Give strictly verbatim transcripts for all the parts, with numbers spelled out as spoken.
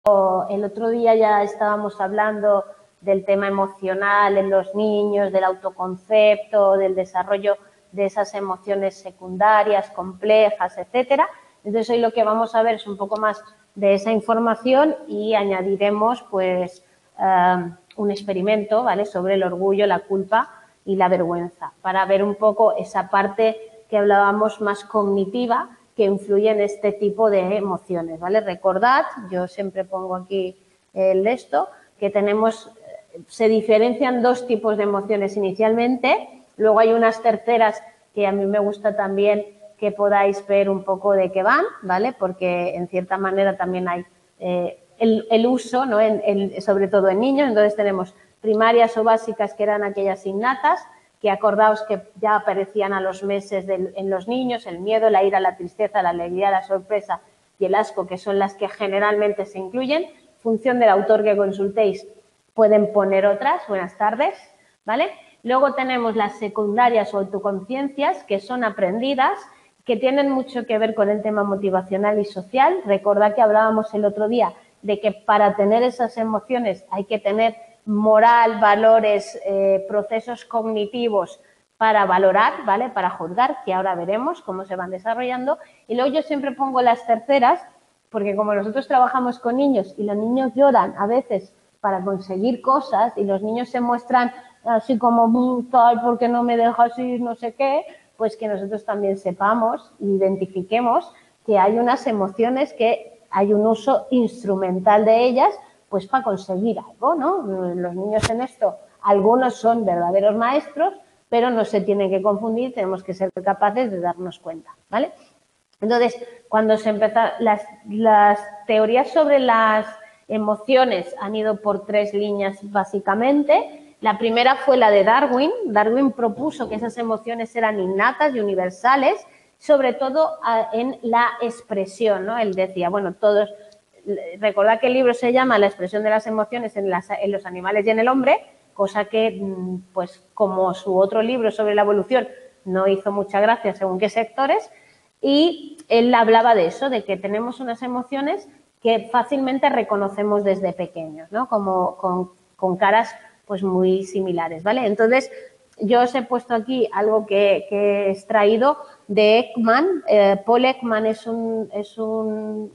el otro día ya estábamos hablando del tema emocional en los niños, del autoconcepto, del desarrollo de esas emociones secundarias, complejas, etcétera. Entonces, hoy lo que vamos a ver es un poco más de esa información y añadiremos, pues, uh, un experimento, ¿vale?, sobre el orgullo, la culpa y la vergüenza, para ver un poco esa parte que hablábamos más cognitiva que influye en este tipo de emociones, ¿vale? Recordad, yo siempre pongo aquí el esto, que tenemos, se diferencian dos tipos de emociones inicialmente, luego hay unas terceras que a mí me gusta también que podáis ver un poco de qué van, ¿vale? Porque en cierta manera también hay eh, el, el uso, ¿no? En, en, sobre todo en niños. Entonces tenemos primarias o básicas, que eran aquellas innatas, que acordaos que ya aparecían a los meses de, en los niños, el miedo, la ira, la tristeza, la alegría, la sorpresa y el asco, que son las que generalmente se incluyen. En función del autor que consultéis, pueden poner otras. Buenas tardes, ¿vale? Luego tenemos las secundarias o autoconciencias, que son aprendidas, que tienen mucho que ver con el tema motivacional y social. Recordad que hablábamos el otro día de que para tener esas emociones hay que tener moral, valores, eh, procesos cognitivos para valorar, ¿vale?, para juzgar, que ahora veremos cómo se van desarrollando. Y luego yo siempre pongo las terceras, porque como nosotros trabajamos con niños y los niños lloran a veces para conseguir cosas y los niños se muestran así como tal, porque no me dejas ir, no sé qué, pues que nosotros también sepamos, identifiquemos que hay unas emociones que hay un uso instrumental de ellas, pues para conseguir algo, ¿no? Los niños en esto, algunos son verdaderos maestros, pero no se tienen que confundir, tenemos que ser capaces de darnos cuenta, ¿vale? Entonces, cuando se empezaron, las, las teorías sobre las emociones han ido por tres líneas básicamente. La primera fue la de Darwin. Darwin propuso que esas emociones eran innatas y universales, sobre todo en la expresión, ¿no? Él decía, bueno, todos, recordad que el libro se llama La expresión de las emociones en, las, en los animales y en el hombre, cosa que, pues, como su otro libro sobre la evolución no hizo mucha gracia según qué sectores, y él hablaba de eso, de que tenemos unas emociones que fácilmente reconocemos desde pequeños, ¿no? Como con, con caras pues muy similares, ¿vale? Entonces, yo os he puesto aquí algo que, que he extraído de Ekman. Eh, Paul Ekman es un, es, un,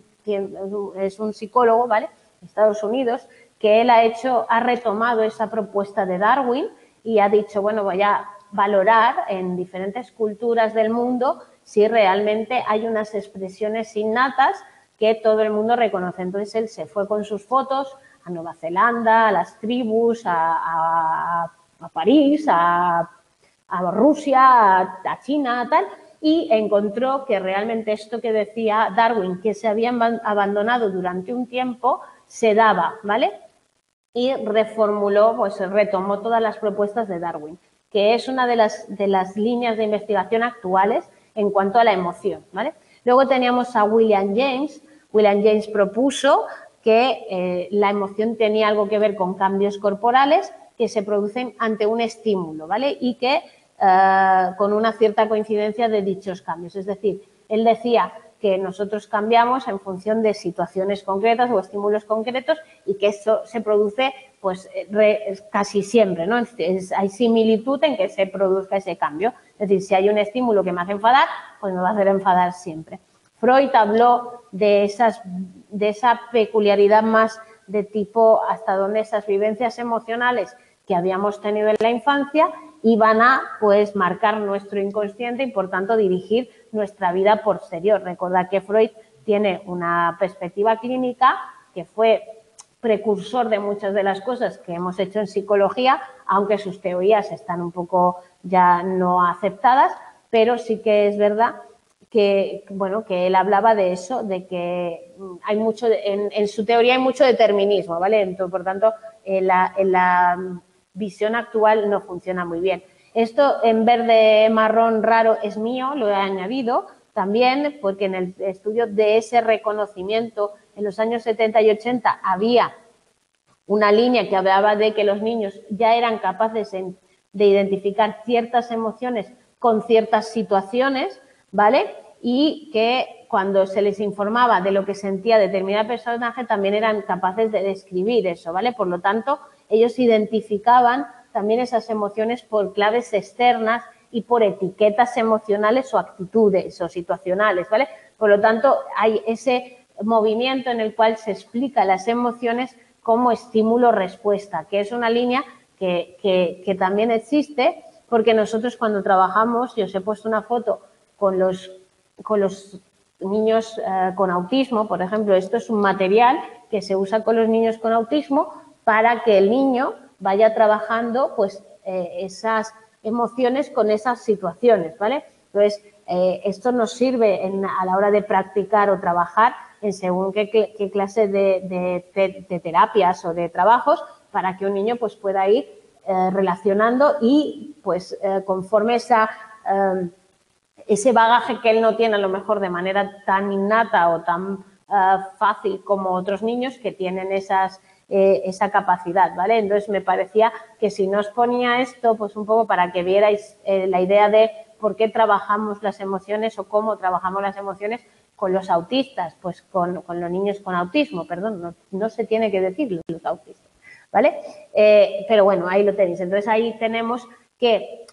es un psicólogo, ¿vale?, de Estados Unidos, que él ha hecho, ha retomado esa propuesta de Darwin y ha dicho, bueno, voy a valorar en diferentes culturas del mundo si realmente hay unas expresiones innatas que todo el mundo reconoce. Entonces, él se fue con sus fotos a Nueva Zelanda, a las tribus, a, a, a París, a, a Rusia, a, a China, tal, y encontró que realmente esto que decía Darwin, que se habían abandonado durante un tiempo, se daba, ¿vale? Y reformuló, pues retomó todas las propuestas de Darwin, que es una de las, de las líneas de investigación actuales en cuanto a la emoción, ¿vale? Luego teníamos a William James. William James propuso que eh, la emoción tenía algo que ver con cambios corporales que se producen ante un estímulo, ¿vale? Y que eh, con una cierta coincidencia de dichos cambios. Es decir, él decía que nosotros cambiamos en función de situaciones concretas o estímulos concretos y que eso se produce pues re, casi siempre, ¿no? Es, hay similitud en que se produzca ese cambio. Es decir, si hay un estímulo que me hace enfadar, pues me va a hacer enfadar siempre. Freud habló de, esas, de esa peculiaridad más de tipo hasta donde esas vivencias emocionales que habíamos tenido en la infancia iban a, pues, marcar nuestro inconsciente y, por tanto, dirigir nuestra vida posterior. Recordad que Freud tiene una perspectiva clínica que fue precursor de muchas de las cosas que hemos hecho en psicología, aunque sus teorías están un poco ya no aceptadas, pero sí que es verdad que, bueno, que él hablaba de eso, de que hay mucho, en, en su teoría hay mucho determinismo, ¿vale? Entonces, por tanto, en la, en la visión actual no funciona muy bien. Esto en verde marrón raro es mío, lo he añadido también porque en el estudio de ese reconocimiento en los años setenta y ochenta había una línea que hablaba de que los niños ya eran capaces en, de identificar ciertas emociones con ciertas situaciones, ¿vale? Y que cuando se les informaba de lo que sentía determinado personaje, también eran capaces de describir eso, ¿vale? Por lo tanto, ellos identificaban también esas emociones por claves externas y por etiquetas emocionales o actitudes o situacionales, ¿vale? Por lo tanto, hay ese movimiento en el cual se explica las emociones como estímulo-respuesta, que es una línea que, que, que también existe, porque nosotros cuando trabajamos, yo os he puesto una foto con los, con los niños eh, con autismo, por ejemplo, esto es un material que se usa con los niños con autismo para que el niño vaya trabajando pues eh, esas emociones con esas situaciones, ¿vale? Entonces, eh, esto nos sirve en, a la hora de practicar o trabajar en según qué, qué clase de, de, de terapias o de trabajos para que un niño pues pueda ir eh, relacionando y pues eh, conforme esa, eh, ese bagaje que él no tiene a lo mejor de manera tan innata o tan eh, fácil como otros niños que tienen esas Eh, esa capacidad, ¿vale? Entonces, me parecía que si no os ponía esto, pues un poco para que vierais eh, la idea de por qué trabajamos las emociones o cómo trabajamos las emociones con los autistas, pues con, con los niños con autismo, perdón, no, no se tiene que decir los autistas, ¿vale? Eh, pero bueno, ahí lo tenéis. Entonces, ahí tenemos que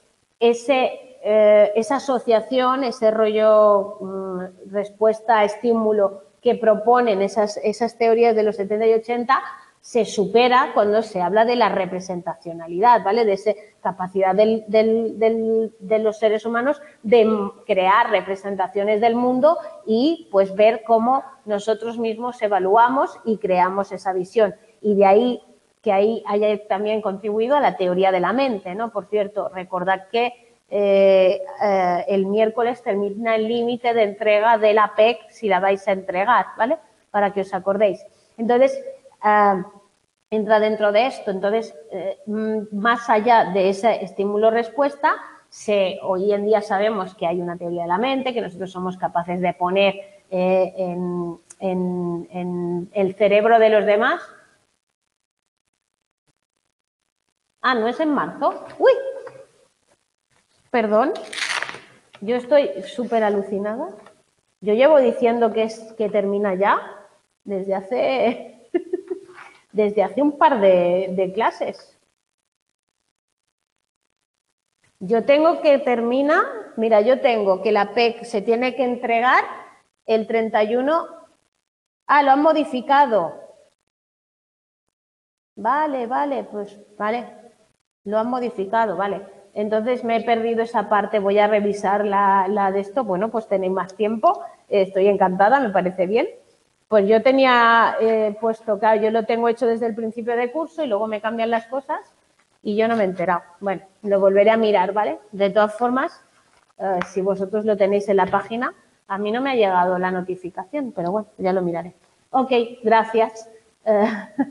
ese, eh, esa asociación, ese rollo mmm, respuesta a estímulo que proponen esas, esas teorías de los setenta y ochenta se supera cuando se habla de la representacionalidad, ¿vale? De esa capacidad del, del, del, de los seres humanos de crear representaciones del mundo y pues ver cómo nosotros mismos evaluamos y creamos esa visión. Y de ahí que ahí haya también contribuido a la teoría de la mente, ¿no? Por cierto, recordad que eh, eh, el miércoles termina el límite de entrega de la P E C si la vais a entregar, ¿vale? Para que os acordéis. Entonces, Uh, entra dentro de esto. Entonces, eh, más allá de ese estímulo-respuesta, se, hoy en día sabemos que hay una teoría de la mente, que nosotros somos capaces de poner eh, en, en, en el cerebro de los demás. Ah, ¿no es en marzo? ¡Uy! Perdón. Yo estoy súper alucinada. Yo llevo diciendo que, es, que termina ya desde hace... desde hace un par de, de clases. Yo tengo que terminar, mira, yo tengo que la P E C se tiene que entregar el treinta y uno. Ah, lo han modificado. Vale, vale, pues vale, lo han modificado, vale. Entonces me he perdido esa parte, voy a revisar la, la de esto. Bueno, pues tenéis más tiempo, estoy encantada, me parece bien. Pues yo tenía eh, puesto, claro, yo lo tengo hecho desde el principio de curso y luego me cambian las cosas y yo no me he enterado. Bueno, lo volveré a mirar, ¿vale? De todas formas, eh, si vosotros lo tenéis en la página, a mí no me ha llegado la notificación, pero bueno, ya lo miraré. Ok, gracias. Eh,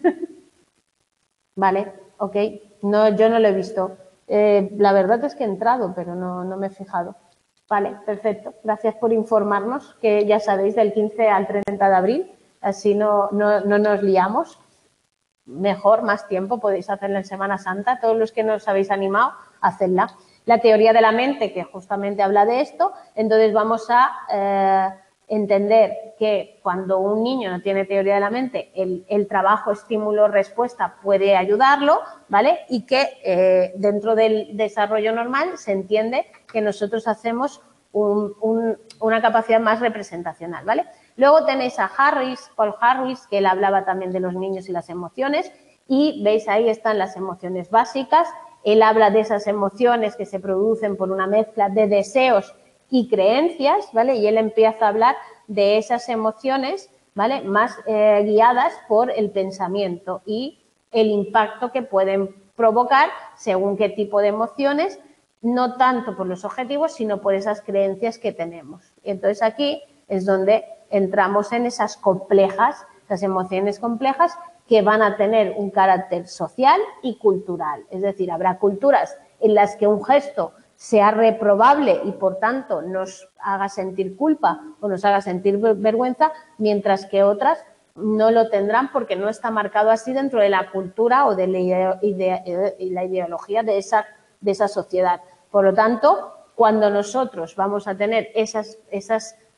vale, ok, no, yo no lo he visto. Eh, la verdad es que he entrado, pero no, no me he fijado. Vale, perfecto. Gracias por informarnos, que ya sabéis, del quince al treinta de abril, así no, no, no nos liamos. Mejor, más tiempo, podéis hacerla en Semana Santa. Todos los que no os habéis animado, hacedla. La teoría de la mente, que justamente habla de esto, entonces vamos a eh, entender que cuando un niño no tiene teoría de la mente, el, el trabajo estímulo-respuesta puede ayudarlo, ¿vale? Y que eh, dentro del desarrollo normal se entiende que nosotros hacemos un, un, una capacidad más representacional, ¿vale? Luego tenéis a Harris, Paul Harris, que él hablaba también de los niños y las emociones, y veis ahí están las emociones básicas. Él habla de esas emociones que se producen por una mezcla de deseos y creencias, ¿vale? Y él empieza a hablar de esas emociones, ¿vale? Más eh, guiadas por el pensamiento y el impacto que pueden provocar según qué tipo de emociones, no tanto por los objetivos, sino por esas creencias que tenemos. Y entonces aquí es donde entramos en esas complejas, esas emociones complejas que van a tener un carácter social y cultural. Es decir, habrá culturas en las que un gesto sea reprobable y, por tanto, nos haga sentir culpa o nos haga sentir vergüenza, mientras que otras no lo tendrán porque no está marcado así dentro de la cultura o de la, idea, la ideología de esa, de esa sociedad. Por lo tanto, cuando nosotros vamos a tener esas, esas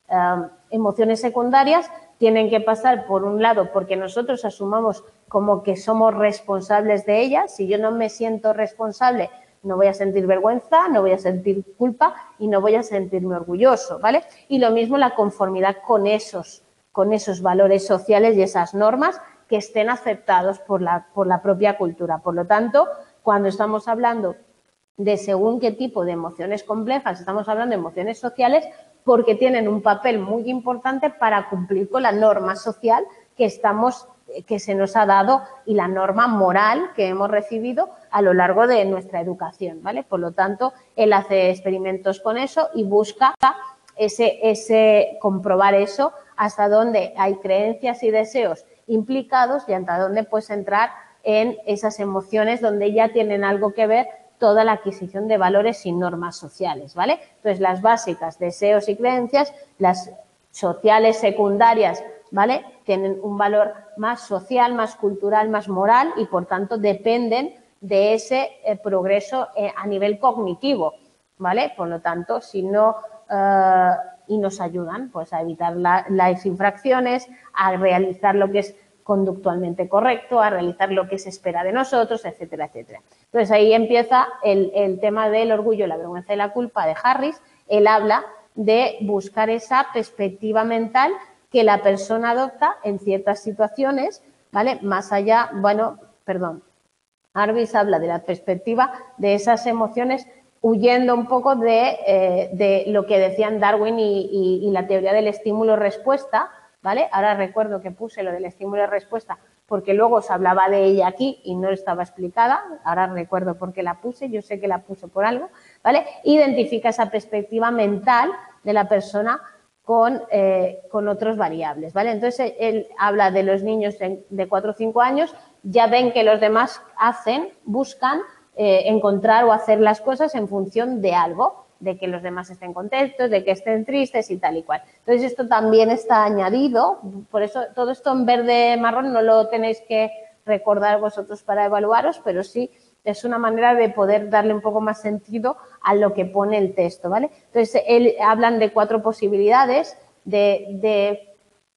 eh, emociones secundarias tienen que pasar, por un lado, porque nosotros asumamos como que somos responsables de ellas. Si yo no me siento responsable, no voy a sentir vergüenza, no voy a sentir culpa y no voy a sentirme orgulloso, ¿vale? Y lo mismo la conformidad con esos, con esos valores sociales y esas normas que estén aceptados por la, por la propia cultura. Por lo tanto, cuando estamos hablando de según qué tipo de emociones complejas, estamos hablando de emociones sociales porque tienen un papel muy importante para cumplir con la norma social que estamos, que se nos ha dado y la norma moral que hemos recibido a lo largo de nuestra educación, ¿vale? Por lo tanto, él hace experimentos con eso y busca ese, ese comprobar eso, hasta dónde hay creencias y deseos implicados y hasta dónde puedes entrar en esas emociones donde ya tienen algo que ver toda la adquisición de valores y normas sociales, ¿vale? Entonces, las básicas, deseos y creencias, las sociales secundarias, ¿vale? Tienen un valor más social, más cultural, más moral y, por tanto, dependen de ese eh, progreso eh, a nivel cognitivo, ¿vale? Por lo tanto, si no... Eh, y nos ayudan, pues, a evitar la, las infracciones, a realizar lo que es conductualmente correcto, a realizar lo que se espera de nosotros, etcétera, etcétera. Entonces, ahí empieza el, el tema del orgullo, la vergüenza y la culpa de Harris. Él habla de buscar esa perspectiva mental que la persona adopta en ciertas situaciones, ¿vale? Más allá, bueno, perdón, Harris habla de la perspectiva de esas emociones huyendo un poco de, eh, de lo que decían Darwin y, y, y la teoría del estímulo-respuesta, ¿vale? Ahora recuerdo que puse lo del estímulo-respuesta porque luego os hablaba de ella aquí y no estaba explicada. Ahora recuerdo por qué la puse, yo sé que la puse por algo, ¿vale? Identifica esa perspectiva mental de la persona con, eh, con otros variables, ¿vale? Entonces, él habla de los niños de cuatro o cinco años, ya ven que los demás hacen, buscan eh, encontrar o hacer las cosas en función de algo, de que los demás estén contentos, de que estén tristes y tal y cual. Entonces, esto también está añadido, por eso todo esto en verde marrón no lo tenéis que recordar vosotros para evaluaros, pero sí es una manera de poder darle un poco más sentido a lo que pone el texto, ¿vale? Entonces, él, hablan de cuatro posibilidades de, de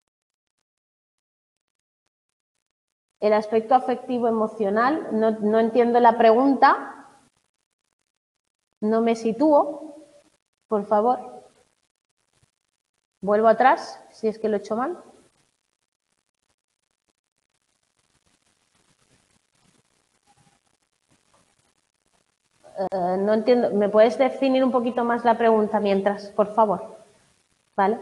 el aspecto afectivo emocional. No, no entiendo la pregunta, no me sitúo, por favor. Vuelvo atrás, si es que lo he hecho mal. Uh, no entiendo. ¿Me puedes definir un poquito más la pregunta mientras, por favor? ¿Vale?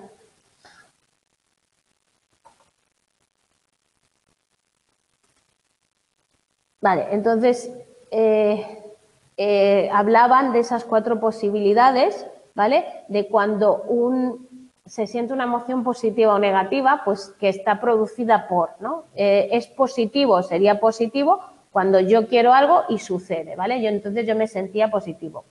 Vale, entonces eh, eh, hablaban de esas cuatro posibilidades, ¿vale? De cuando un, se siente una emoción positiva o negativa, pues que está producida por, ¿no? Eh, es positivo, sería positivo cuando yo quiero algo y sucede, ¿vale? Yo entonces yo me sentía positivo.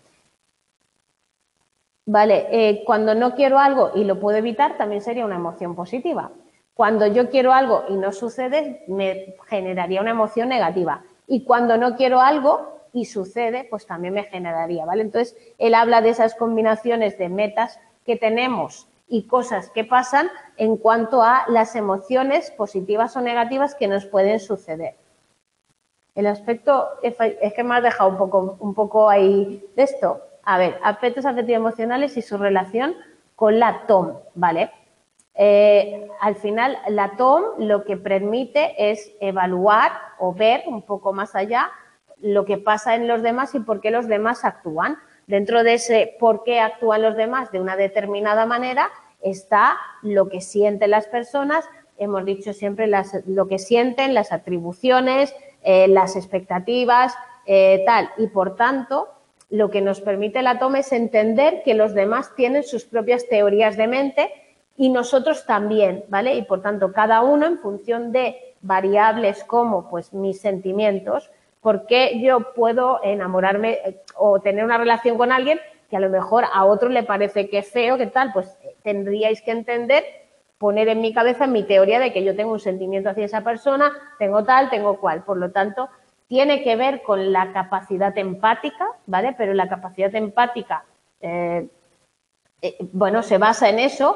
Vale, eh, cuando no quiero algo y lo puedo evitar, también sería una emoción positiva. Cuando yo quiero algo y no sucede, me generaría una emoción negativa. Y cuando no quiero algo y sucede, pues también me generaría, ¿vale? Entonces, él habla de esas combinaciones de metas que tenemos y cosas que pasan en cuanto a las emociones positivas o negativas que nos pueden suceder. El aspecto, es que me has dejado un poco, un poco ahí de esto. A ver, aspectos afectivo-emocionales y su relación con la T O M, ¿vale? Eh, al final, la T O M lo que permite es evaluar o ver un poco más allá lo que pasa en los demás y por qué los demás actúan. Dentro de ese por qué actúan los demás de una determinada manera está lo que sienten las personas, hemos dicho siempre las, lo que sienten, las atribuciones, eh, las expectativas, eh, tal, y por tanto lo que nos permite la T O M es entender que los demás tienen sus propias teorías de mente y nosotros también, ¿vale? Y por tanto, cada uno en función de variables como pues mis sentimientos, porque yo puedo enamorarme o tener una relación con alguien que a lo mejor a otro le parece que es feo, que tal, pues tendríais que entender, poner en mi cabeza mi teoría de que yo tengo un sentimiento hacia esa persona, tengo tal, tengo cual. Por lo tanto, tiene que ver con la capacidad empática, ¿vale? Pero la capacidad empática, eh, eh, bueno, se basa en eso,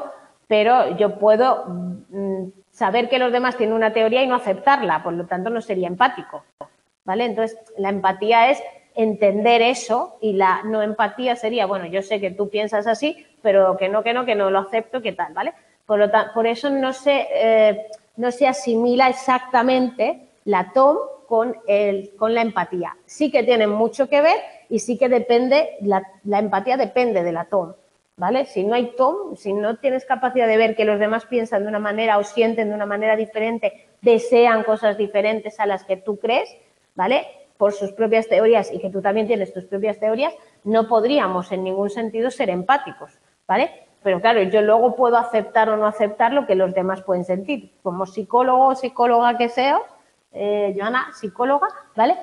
pero yo puedo mm, saber que los demás tienen una teoría y no aceptarla, por lo tanto no sería empático, ¿vale? Entonces, la empatía es entender eso y la no empatía sería, bueno, yo sé que tú piensas así, pero que no, que no, que no lo acepto, ¿qué tal? ¿Vale? Por, lo por eso no se, eh, no se asimila exactamente la T O M con, el, con la empatía. Sí que tienen mucho que ver y sí que depende, la, la empatía depende de la T O M, ¿vale? Si no hay T O M, si no tienes capacidad de ver que los demás piensan de una manera o sienten de una manera diferente, desean cosas diferentes a las que tú crees, ¿vale?, por sus propias teorías y que tú también tienes tus propias teorías, no podríamos en ningún sentido ser empáticos, ¿vale? Pero claro, yo luego puedo aceptar o no aceptar lo que los demás pueden sentir. Como psicólogo o psicóloga que sea, eh, Joana, psicóloga, ¿vale?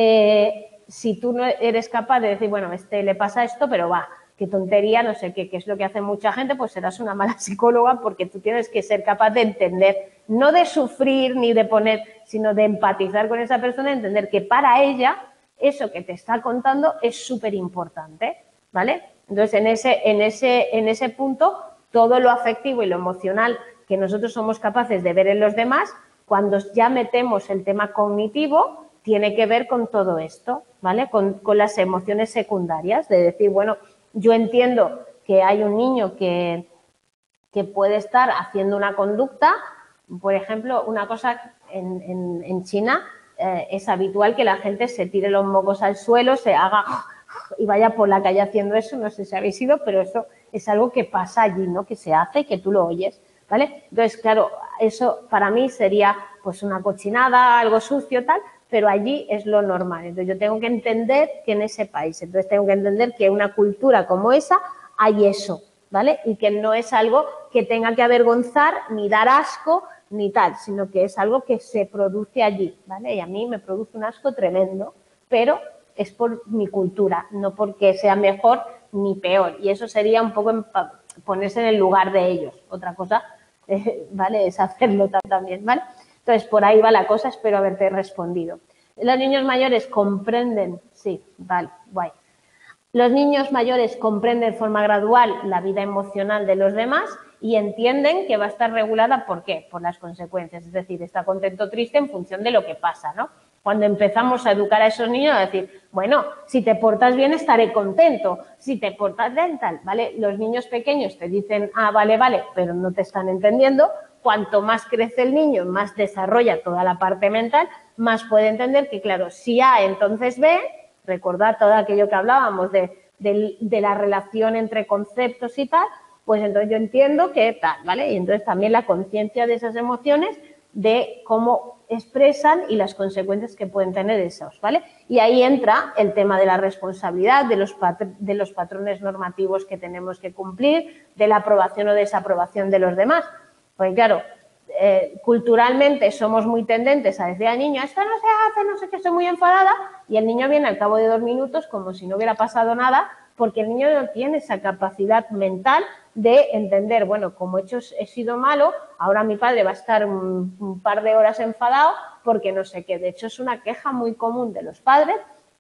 Eh, si tú no eres capaz de decir, bueno, este le pasa esto, pero va, qué tontería, no sé qué, qué es lo que hace mucha gente, pues serás una mala psicóloga porque tú tienes que ser capaz de entender, no de sufrir ni de poner, sino de empatizar con esa persona, entender que para ella eso que te está contando es súper importante, ¿vale? Entonces, en ese, en, ese, en ese punto, todo lo afectivo y lo emocional que nosotros somos capaces de ver en los demás, cuando ya metemos el tema cognitivo, tiene que ver con todo esto, ¿vale? Con, con las emociones secundarias, de decir, bueno, yo entiendo que hay un niño que, que puede estar haciendo una conducta, por ejemplo, una cosa en, en, en China eh, es habitual que la gente se tire los mocos al suelo, se haga y vaya por la calle haciendo eso, no sé si habéis ido, pero eso es algo que pasa allí, ¿no? Que se hace, que tú lo oyes, ¿vale? Entonces, claro, eso para mí sería pues una cochinada, algo sucio, tal, pero allí es lo normal. Entonces, yo tengo que entender que en ese país, entonces tengo que entender que en una cultura como esa hay eso, ¿vale? Y que no es algo que tenga que avergonzar, ni dar asco, ni tal, sino que es algo que se produce allí, ¿vale? Y a mí me produce un asco tremendo, pero es por mi cultura, no porque sea mejor ni peor. Y eso sería un poco ponerse en el lugar de ellos. Otra cosa, eh, ¿vale?, es hacerlo también, ¿vale? Entonces, por ahí va la cosa, espero haberte respondido. Los niños mayores comprenden, sí, vale, guay. Los niños mayores comprenden de forma gradual la vida emocional de los demás y entienden que va a estar regulada, ¿por qué? Por las consecuencias, es decir, está contento o triste en función de lo que pasa, ¿no? Cuando empezamos a educar a esos niños a decir, bueno, si te portas bien estaré contento, si te portas bien tal, ¿vale? Los niños pequeños te dicen, ah, vale, vale, pero no te están entendiendo. Cuanto más crece el niño, más desarrolla toda la parte mental, más puede entender que, claro, si A, entonces B, recordar todo aquello que hablábamos de, de, de la relación entre conceptos y tal, pues entonces yo entiendo que tal, ¿vale? Y entonces también la conciencia de esas emociones, de cómo expresan y las consecuencias que pueden tener esos, ¿vale? Y ahí entra el tema de la responsabilidad, de los, de los patrones normativos que tenemos que cumplir, de la aprobación o desaprobación de los demás. Porque claro, eh, culturalmente somos muy tendentes a decir al niño, esto no se hace, no sé qué, estoy muy enfadada, y el niño viene al cabo de dos minutos como si no hubiera pasado nada, porque el niño no tiene esa capacidad mental de entender, bueno, como he, hecho, he sido malo, ahora mi padre va a estar un, un par de horas enfadado porque no sé qué. De hecho, es una queja muy común de los padres,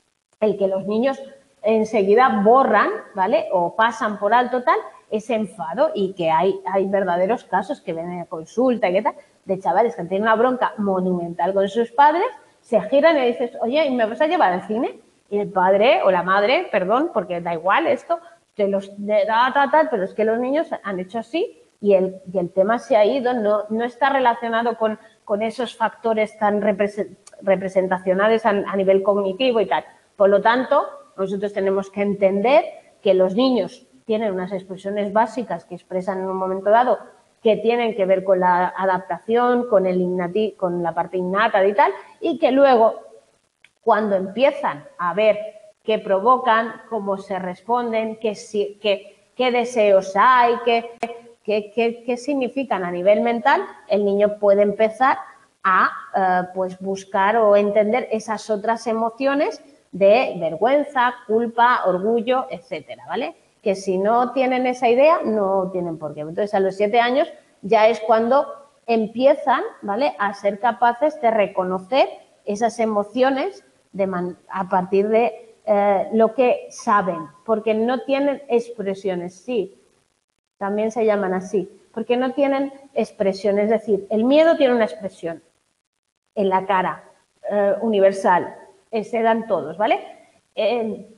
el que los niños enseguida borran, ¿vale?, o pasan por alto tal, ese enfado, y que hay, hay verdaderos casos que vienen a consulta y qué tal, de chavales que tienen una bronca monumental con sus padres, se giran y dices, oye, ¿me vas a llevar al cine? Y el padre o la madre, perdón, porque da igual esto, te los da tal, tal, pero es que los niños han hecho así y el, y el tema se ha ido, no, no está relacionado con, con esos factores tan representacionales a, a nivel cognitivo y tal. Por lo tanto, nosotros tenemos que entender que los niños tienen unas expresiones básicas que expresan en un momento dado que tienen que ver con la adaptación, con, el innati, con la parte innata y tal, y que luego, cuando empiezan a ver qué provocan, cómo se responden, qué, qué, qué deseos hay, qué, qué, qué, qué significan a nivel mental, el niño puede empezar a eh, pues buscar o entender esas otras emociones de vergüenza, culpa, orgullo, etcétera, ¿vale? Que si no tienen esa idea, no tienen por qué. Entonces, a los siete años ya es cuando empiezan, ¿vale?, a ser capaces de reconocer esas emociones de man, a partir de eh, lo que saben, porque no tienen expresiones, sí, también se llaman así, porque no tienen expresión. Es decir, el miedo tiene una expresión en la cara, eh, universal, eh, se dan todos, ¿vale? El,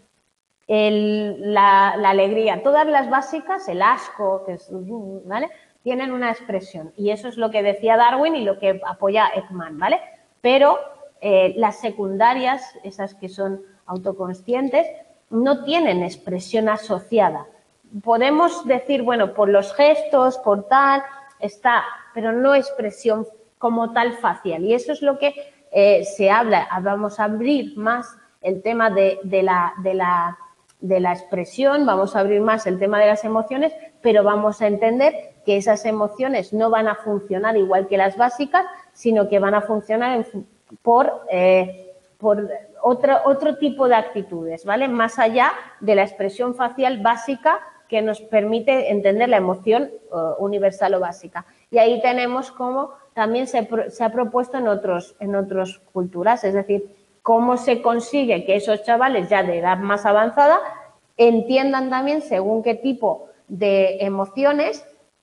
el, la, la alegría, todas las básicas, el asco, que es, ¿vale? Tienen una expresión y eso es lo que decía Darwin y lo que apoya Ekman, ¿vale? Pero eh, las secundarias, esas que son autoconscientes, no tienen expresión asociada. Podemos decir, bueno, por los gestos, por tal, está, pero no expresión como tal facial. Y eso es lo que eh, se habla. Vamos a abrir más el tema de, de, la, de, la, de la expresión, vamos a abrir más el tema de las emociones, pero vamos a entender que esas emociones no van a funcionar igual que las básicas, sino que van a funcionar en, por, eh, por otro, otro tipo de actitudes, ¿vale? Más allá de la expresión facial básica que nos permite entender la emoción uh, universal o básica. Y ahí tenemos cómo también se, se ha propuesto en otros, en otras culturas, es decir, cómo se consigue que esos chavales ya de edad más avanzada entiendan también según qué tipo de emociones,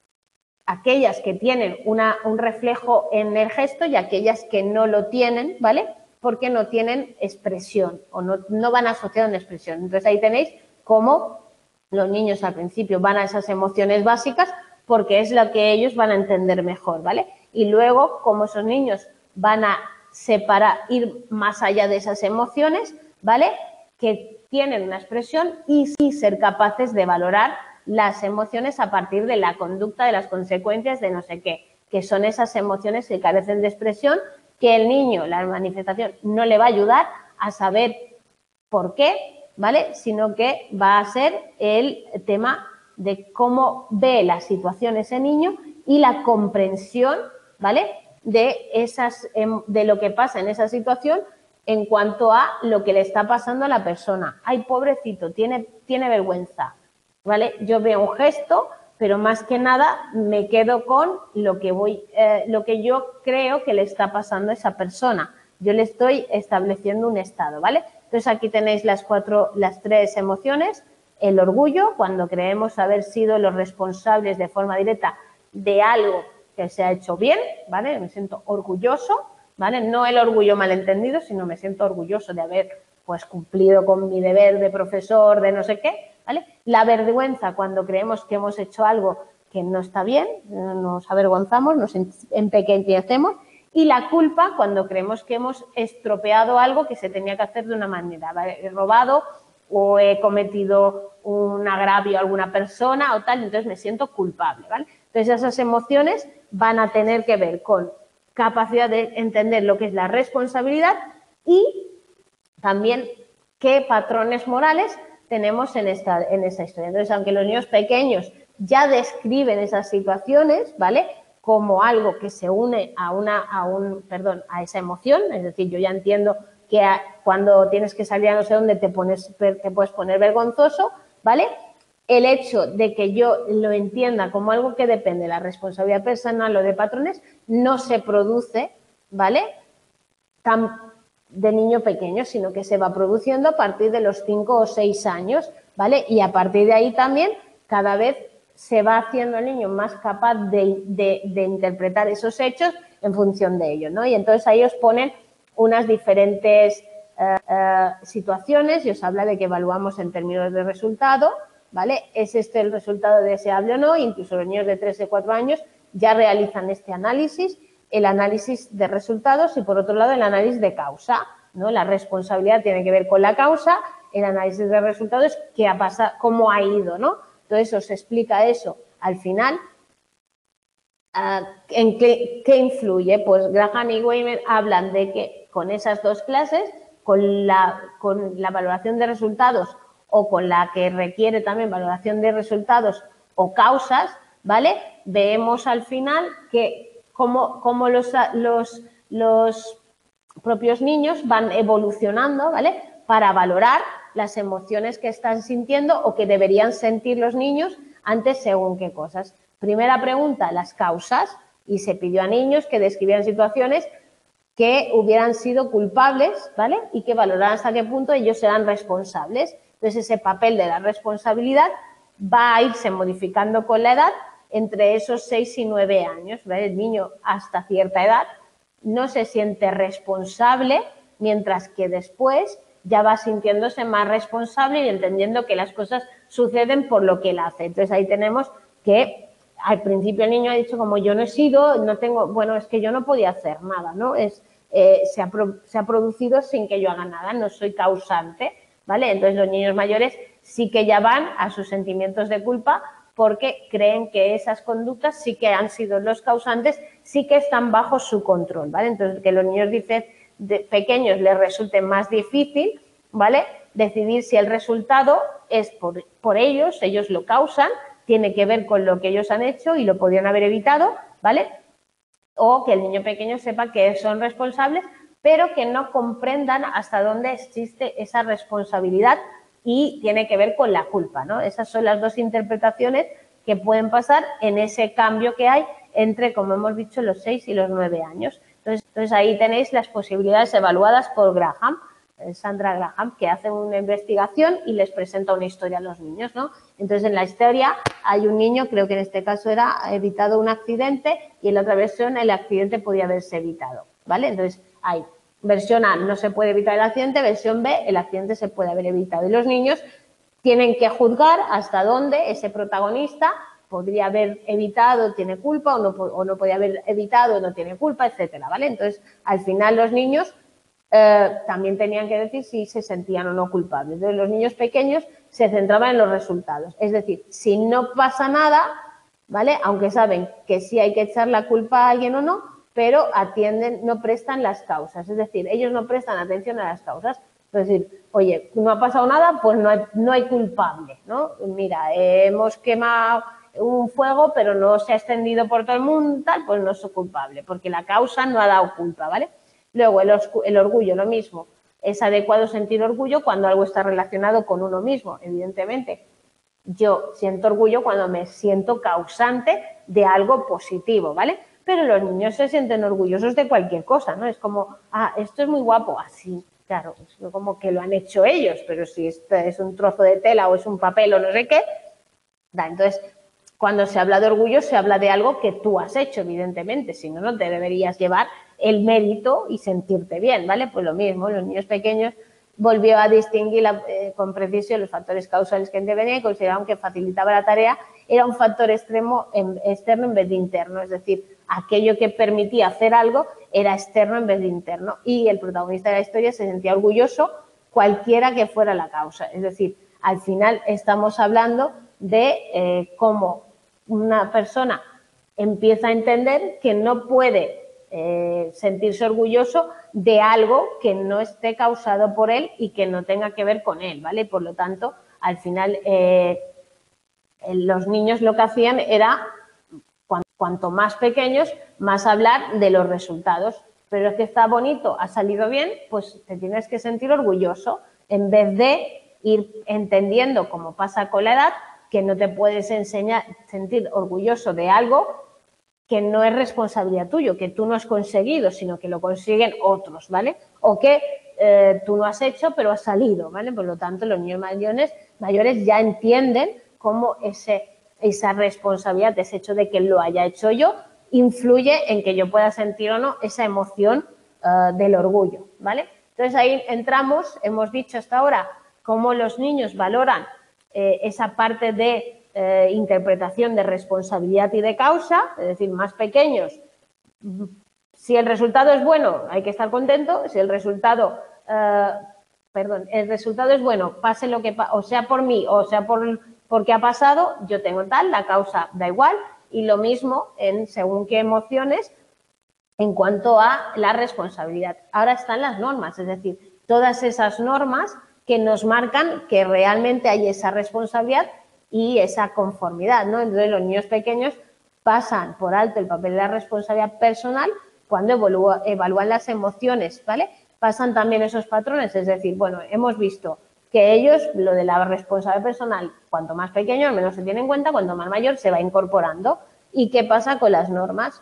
aquellas que tienen una, un reflejo en el gesto y aquellas que no lo tienen, ¿vale? Porque no tienen expresión o no, no van asociadas a una expresión. Entonces ahí tenéis cómo los niños al principio van a esas emociones básicas porque es lo que ellos van a entender mejor, ¿vale? Y luego, como esos niños van a separar, ir más allá de esas emociones, ¿vale? Que tienen una expresión y sí ser capaces de valorar las emociones a partir de la conducta, de las consecuencias de no sé qué, que son esas emociones que carecen de expresión, que el niño, la manifestación, no le va a ayudar a saber por qué, ¿vale? Sino que va a ser el tema de cómo ve la situación ese niño y la comprensión, ¿vale? De, esas, de lo que pasa en esa situación en cuanto a lo que le está pasando a la persona. Ay, pobrecito, tiene, tiene vergüenza, ¿vale? Yo veo un gesto, pero más que nada me quedo con lo que, voy, eh, lo que yo creo que le está pasando a esa persona. Yo le estoy estableciendo un estado, ¿vale? Entonces aquí tenéis las cuatro, las tres emociones. El orgullo, cuando creemos haber sido los responsables de forma directa de algo que se ha hecho bien, ¿vale? Me siento orgulloso, ¿vale? No el orgullo malentendido, sino me siento orgulloso de haber, pues, cumplido con mi deber de profesor, de no sé qué, ¿vale? La vergüenza, cuando creemos que hemos hecho algo que no está bien, nos avergonzamos, nos empequeñecemos. Y la culpa, cuando creemos que hemos estropeado algo que se tenía que hacer de una manera, ¿vale? He robado o he cometido un agravio a alguna persona o tal, entonces me siento culpable, ¿vale? Entonces esas emociones van a tener que ver con capacidad de entender lo que es la responsabilidad y también qué patrones morales tenemos en esta, en esta historia. Entonces, aunque los niños pequeños ya describen esas situaciones, ¿vale?, como algo que se une a una, a un, perdón, a esa emoción, es decir, yo ya entiendo que a, cuando tienes que salir a no sé dónde te, pones, te puedes poner vergonzoso, ¿vale? El hecho de que yo lo entienda como algo que depende de la responsabilidad personal o de patrones no se produce, ¿vale?, tan de niño pequeño, sino que se va produciendo a partir de los cinco o seis años, ¿vale? Y a partir de ahí también cada vez se va haciendo el niño más capaz de, de, de interpretar esos hechos en función de ello, ¿no? Y entonces ahí os ponen unas diferentes eh, eh, situaciones y os habla de que evaluamos en términos de resultado, ¿vale? ¿Es este el resultado deseable o no? Incluso los niños de tres o cuatro años ya realizan este análisis, el análisis de resultados y, por otro lado, el análisis de causa, ¿no? La responsabilidad tiene que ver con la causa, el análisis de resultados, qué ha pasado, cómo ha ido, ¿no? Entonces, os explica eso al final. Uh, ¿En qué, qué influye? Pues Graham y Weimer hablan de que con esas dos clases, con la, con la valoración de resultados o con la que requiere también valoración de resultados o causas, ¿vale? Vemos al final que cómo, cómo los, los, los propios niños van evolucionando, ¿vale?, para valorar las emociones que están sintiendo o que deberían sentir los niños ante según qué cosas. Primera pregunta, las causas, y se pidió a niños que describieran situaciones que hubieran sido culpables, ¿vale?, y que valoraran hasta qué punto ellos eran responsables. Entonces, ese papel de la responsabilidad va a irse modificando con la edad entre esos seis y nueve años, ¿vale? El niño hasta cierta edad no se siente responsable, mientras que después ya va sintiéndose más responsable y entendiendo que las cosas suceden por lo que él hace. Entonces ahí tenemos que al principio el niño ha dicho como yo no he sido, no tengo, bueno, es que yo no podía hacer nada, ¿no? Es, eh, se, ha, se ha producido sin que yo haga nada, no soy causante, ¿vale? Entonces los niños mayores sí que ya van a sus sentimientos de culpa porque creen que esas conductas sí que han sido los causantes, sí que están bajo su control, ¿vale? Entonces que los niños dicen de pequeños les resulte más difícil, ¿vale? Decidir si el resultado es por, por ellos, ellos lo causan, tiene que ver con lo que ellos han hecho y lo podrían haber evitado, ¿vale? O que el niño pequeño sepa que son responsables, pero que no comprendan hasta dónde existe esa responsabilidad y tiene que ver con la culpa, ¿no? Esas son las dos interpretaciones que pueden pasar en ese cambio que hay entre, como hemos dicho, los seis y los nueve años. Entonces, entonces ahí tenéis las posibilidades evaluadas por Graham, Sandra Graham, que hace una investigación y les presenta una historia a los niños, ¿no? Entonces, en la historia hay un niño, creo que en este caso era evitado un accidente y en la otra versión el accidente podía haberse evitado, ¿vale? Entonces, hay versión A, no se puede evitar el accidente, versión B, el accidente se puede haber evitado. Y los niños tienen que juzgar hasta dónde ese protagonista podría haber evitado, tiene culpa, o no, o no podía haber evitado, no tiene culpa, etcétera, ¿vale? Entonces, al final los niños eh, también tenían que decir si se sentían o no culpables. Entonces, los niños pequeños se centraban en los resultados. Es decir, si no pasa nada, ¿vale? Aunque saben que sí hay que echar la culpa a alguien o no, pero atienden, no prestan las causas. Es decir, ellos no prestan atención a las causas. Es decir, oye, no ha pasado nada, pues no hay, no hay culpable, ¿no? Mira, eh, hemos quemado un fuego, pero no se ha extendido por todo el mundo, tal, pues no soy culpable, porque la causa no ha dado culpa, ¿vale? Luego, el, el orgullo, lo mismo. Es adecuado sentir orgullo cuando algo está relacionado con uno mismo, evidentemente. Yo siento orgullo cuando me siento causante de algo positivo, ¿vale? Pero los niños se sienten orgullosos de cualquier cosa, ¿no? Es como, ah, esto es muy guapo, así, claro, es como que lo han hecho ellos, pero si esto es un trozo de tela o es un papel o no sé qué, da, entonces, cuando se habla de orgullo, se habla de algo que tú has hecho, evidentemente, si no, no te deberías llevar el mérito y sentirte bien, ¿vale? Pues lo mismo, los niños pequeños volvió a distinguir la, eh, con precisión los factores causales que intervenían y consideraron que facilitaba la tarea era un factor extremo en, externo en vez de interno, es decir, aquello que permitía hacer algo era externo en vez de interno y el protagonista de la historia se sentía orgulloso cualquiera que fuera la causa, es decir, al final estamos hablando de eh, cómo una persona empieza a entender que no puede eh, sentirse orgulloso de algo que no esté causado por él y que no tenga que ver con él, ¿vale? Por lo tanto, al final, eh, los niños lo que hacían era, cuanto, cuanto más pequeños, más hablar de los resultados. Pero es que está bonito, ha salido bien, pues te tienes que sentir orgulloso, en vez de ir entendiendo, como pasa con la edad, que no te puedes enseñar, sentir orgulloso de algo que no es responsabilidad tuya, que tú no has conseguido, sino que lo consiguen otros, ¿vale? O que eh, tú no has hecho, pero has salido, ¿vale? Por lo tanto, los niños mayores, mayores ya entienden cómo ese, esa responsabilidad, ese hecho de que lo haya hecho yo, influye en que yo pueda sentir o no esa emoción uh, del orgullo, ¿vale? Entonces, ahí entramos, hemos dicho hasta ahora, cómo los niños valoran eh, esa parte de Eh, interpretación de responsabilidad y de causa, es decir, más pequeños. Si el resultado es bueno, hay que estar contento. Si el resultado, eh, perdón, el resultado es bueno, pase lo que pase, o sea por mí, o sea por porque ha pasado, yo tengo tal, la causa da igual. Y lo mismo en según qué emociones en cuanto a la responsabilidad. Ahora están las normas, es decir, todas esas normas que nos marcan que realmente hay esa responsabilidad y esa conformidad, ¿no? Entonces, los niños pequeños pasan por alto el papel de la responsabilidad personal cuando evalúan, evalúan las emociones, ¿vale? Pasan también esos patrones, es decir, bueno, hemos visto que ellos, lo de la responsabilidad personal, cuanto más pequeño, menos se tiene en cuenta, cuanto más mayor se va incorporando. ¿Y qué pasa con las normas?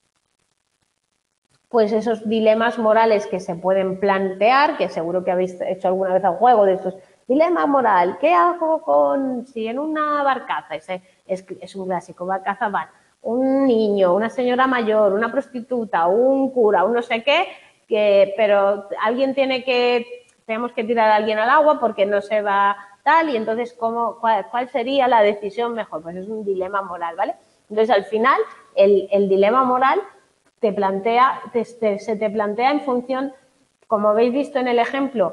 Pues esos dilemas morales que se pueden plantear, que seguro que habéis hecho alguna vez un juego de estos. Dilema moral, ¿qué hago con si en una barcaza y se, es, es un clásico, va a casa, van un niño, una señora mayor, una prostituta, un cura, un no sé qué, que, pero alguien tiene que, tenemos que tirar a alguien al agua porque no se va tal, y entonces, ¿cómo, cuál, cuál sería la decisión mejor? Pues es un dilema moral, ¿vale? Entonces, al final, el, el dilema moral te plantea, te, te, se te plantea en función, como habéis visto en el ejemplo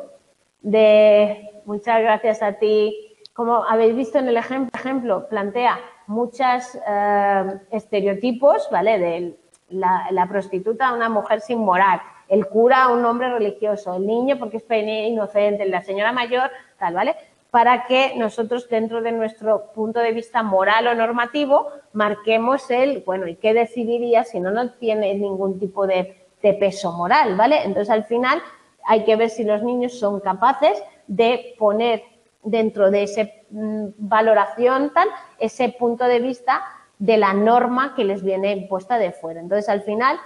de, muchas gracias a ti, como habéis visto en el ejemplo, ejemplo plantea muchos eh, estereotipos, ¿vale? De la, la prostituta, una mujer sin moral, el cura, un hombre religioso, el niño porque es pequeño inocente, la señora mayor, tal, ¿vale? Para que nosotros, dentro de nuestro punto de vista moral o normativo, marquemos el, bueno, ¿y qué decidiría si no, no tiene ningún tipo de, de peso moral, ¿vale? Entonces, al final, hay que ver si los niños son capaces de poner dentro de esa mmm, valoración tal, ese punto de vista de la norma que les viene impuesta de fuera. Entonces, al final,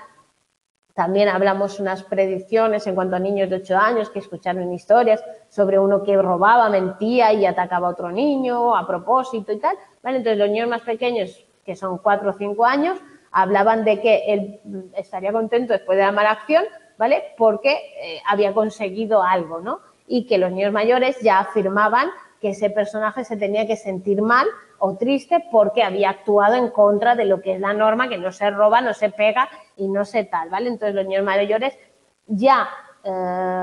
también hablamos unas predicciones en cuanto a niños de ocho años que escucharon historias sobre uno que robaba, mentía y atacaba a otro niño a propósito y tal, ¿vale? Entonces, los niños más pequeños, que son cuatro o cinco años, hablaban de que él estaría contento después de la mala acción, ¿vale? Porque eh, había conseguido algo, ¿no? Y que los niños mayores ya afirmaban que ese personaje se tenía que sentir mal o triste porque había actuado en contra de lo que es la norma, que no se roba, no se pega y no se tal, ¿vale? Entonces, los niños mayores ya, eh,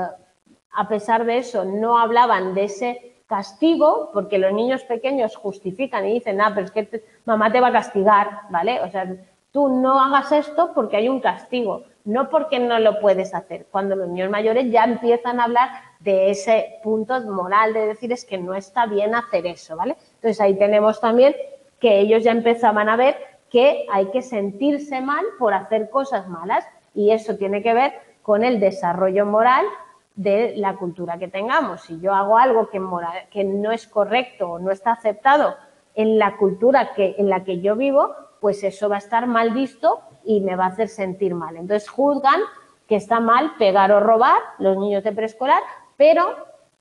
a pesar de eso, no hablaban de ese castigo, porque los niños pequeños justifican y dicen, ah, pero es que te, mamá te va a castigar, ¿vale? O sea, tú no hagas esto porque hay un castigo, no porque no lo puedes hacer. Cuando los niños mayores ya empiezan a hablar de ese punto moral de decir es que no está bien hacer eso, ¿vale? Entonces, ahí tenemos también que ellos ya empezaban a ver que hay que sentirse mal por hacer cosas malas y eso tiene que ver con el desarrollo moral de la cultura que tengamos. Si yo hago algo que, moral, que no es correcto o no está aceptado en la cultura que, en la que yo vivo, pues eso va a estar mal visto y me va a hacer sentir mal. Entonces, juzgan que está mal pegar o robar los niños de preescolar, pero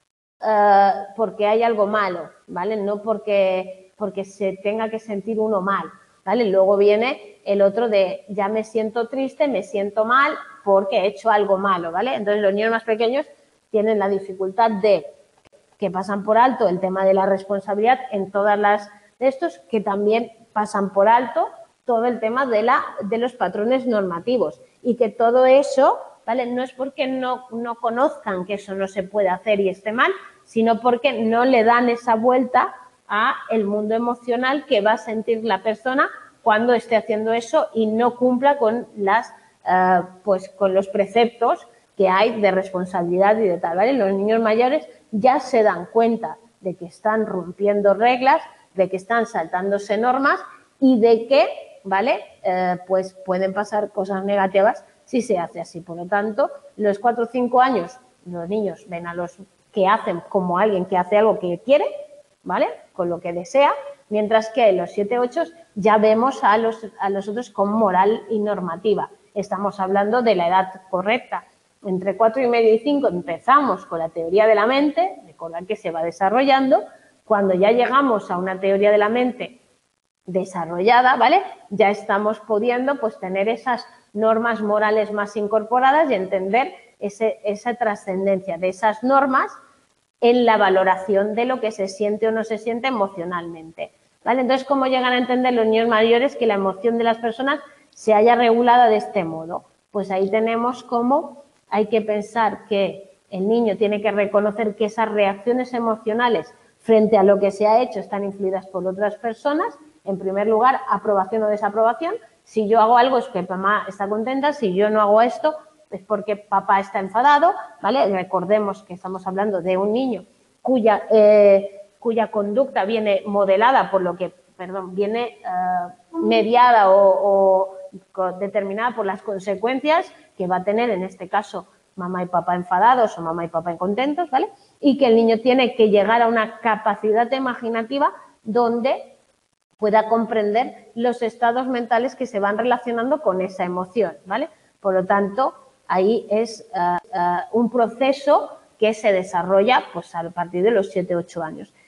eh, porque hay algo malo, ¿vale? No porque, porque se tenga que sentir uno mal, ¿vale? Luego viene el otro de ya me siento triste, me siento mal porque he hecho algo malo, ¿vale? Entonces, los niños más pequeños tienen la dificultad de que pasan por alto el tema de la responsabilidad en todas las de estos, que también pasan por alto todo el tema de, la, de los patrones normativos y que todo eso, ¿vale? No es porque no, no conozcan que eso no se puede hacer y esté mal, sino porque no le dan esa vuelta a el mundo emocional que va a sentir la persona cuando esté haciendo eso y no cumpla con las, uh, pues con los preceptos que hay de responsabilidad y de tal, ¿vale? Los niños mayores ya se dan cuenta de que están rompiendo reglas, de que están saltándose normas y de que, ¿vale? Eh, pues pueden pasar cosas negativas si se hace así. Por lo tanto, los cuatro o cinco años, los niños ven a los que hacen como alguien que hace algo que quiere, ¿vale? Con lo que desea, mientras que los siete ocho ya vemos a los, a los otros con moral y normativa. Estamos hablando de la edad correcta. Entre cuatro y medio y cinco empezamos con la teoría de la mente, recordad que se va desarrollando. Cuando ya llegamos a una teoría de la mente desarrollada, ¿vale? Ya estamos pudiendo pues tener esas normas morales más incorporadas y entender ese, esa trascendencia de esas normas en la valoración de lo que se siente o no se siente emocionalmente, ¿vale? Entonces, ¿cómo llegan a entender los niños mayores que la emoción de las personas se haya regulado de este modo? Pues ahí tenemos cómo hay que pensar que el niño tiene que reconocer que esas reacciones emocionales frente a lo que se ha hecho están influidas por otras personas. En primer lugar, aprobación o desaprobación. Si yo hago algo es que mamá está contenta, si yo no hago esto es porque papá está enfadado, ¿vale? Recordemos que estamos hablando de un niño cuya, eh, cuya conducta viene modelada por lo que, perdón, viene uh, mediada o, o determinada por las consecuencias que va a tener, en este caso, mamá y papá enfadados o mamá y papá incontentos, ¿vale? Y que el niño tiene que llegar a una capacidad imaginativa donde pueda comprender los estados mentales que se van relacionando con esa emoción, ¿vale? Por lo tanto, ahí es uh, uh, un proceso que se desarrolla pues, a partir de los siete ocho años.